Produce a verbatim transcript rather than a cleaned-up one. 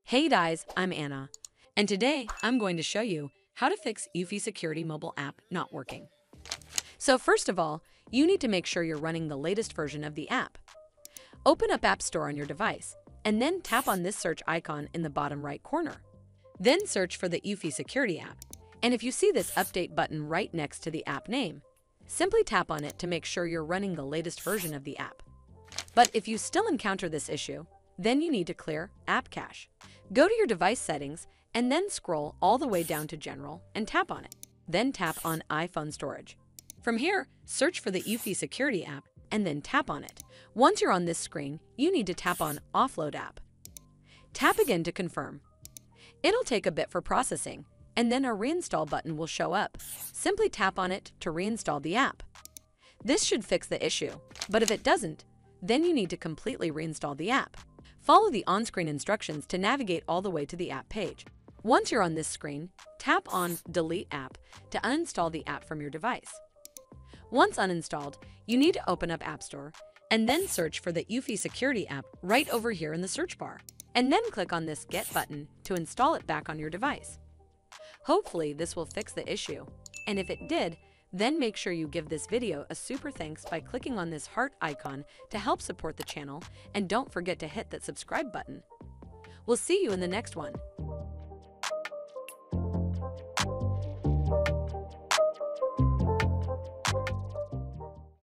Hey guys, I'm Anna, and today I'm going to show you how to fix Eufy Security mobile app not working. So first of all, you need to make sure you're running the latest version of the app. Open up App Store on your device, and then tap on this search icon in the bottom right corner. Then search for the Eufy Security App, and if you see this update button right next to the app name, simply tap on it to make sure you're running the latest version of the app. But if you still encounter this issue, then you need to clear App Cache. Go to your device settings and then scroll all the way down to General and tap on it. Then tap on iPhone Storage. From here, search for the Eufy Security App and then tap on it. Once you're on this screen, you need to tap on Offload App. Tap again to confirm. It'll take a bit for processing, and then a Reinstall button will show up. Simply tap on it to reinstall the app. This should fix the issue, but if it doesn't, then you need to completely reinstall the app. Follow the on-screen instructions to navigate all the way to the app page. Once you're on this screen, tap on Delete App to uninstall the app from your device. Once uninstalled, you need to open up App Store and then search for the Eufy Security App right over here in the search bar, and then click on this Get button to install it back on your device. Hopefully this will fix the issue, and if it did, then make sure you give this video a super thanks by clicking on this heart icon to help support the channel, and don't forget to hit that subscribe button. We'll see you in the next one.